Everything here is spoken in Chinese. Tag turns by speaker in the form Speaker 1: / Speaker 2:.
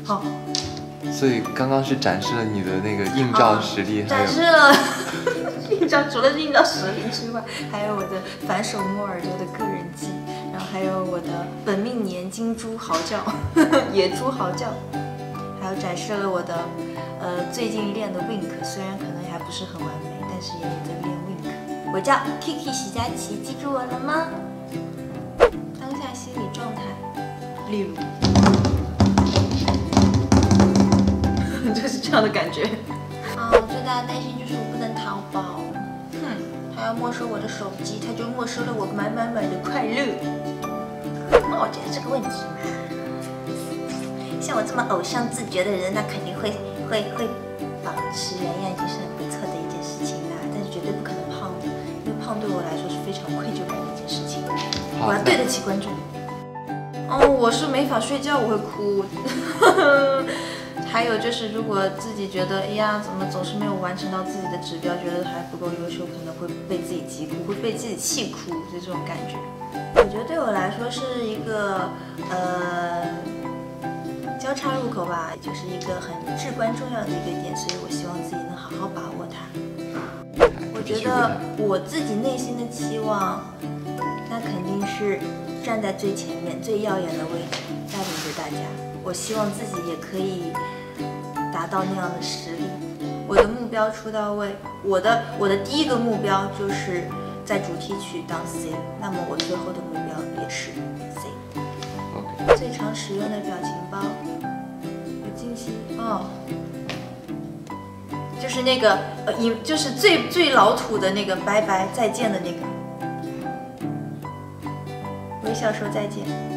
Speaker 1: 好。
Speaker 2: 所以刚刚是展示了你的那个映照实力，
Speaker 1: 展示了映照，除了映照实力之外，还有我的反手摸耳朵的个人技，然后还有我的本命年金猪嚎叫，野猪嚎叫，还有展示了我的最近练的 wink， 虽然可能还不是很完美，但是也有在练 wink。我叫 Kiki 许佳琪，记住我了吗？当下心理状态，例如。就是这样的感觉。我最大的担心就是我不能淘宝。他要没收我的手机，他就没收了我满满的快乐。我觉得这个问题嘛，像我这么偶像自觉的人，那肯定会保持原样，已经是很不错的一件事情啦。但是绝对不可能胖的，因为胖对我来说是非常愧疚感的一件事情。我要对得起观众。我是没法睡觉，我会哭。还有就是，如果自己觉得，哎呀，怎么总是没有完成到自己的指标，觉得还不够优秀，可能会被自己急哭，会被自己气哭，就这种感觉。我觉得对我来说是一个交叉入口吧，就是一个很至关重要的一个点，所以我希望自己能好好把握它。我觉得我自己内心的期望，那肯定是站在最前面、最耀眼的位置，带领着大家。我希望自己也可以达到那样的实力。我的目标出到位，我的第一个目标就是在主题曲当 C， 那么我最后的目标也是 C。最常使用的表情包，有惊喜就是那个就是最老土的那个拜拜再见的那个，微笑说再见。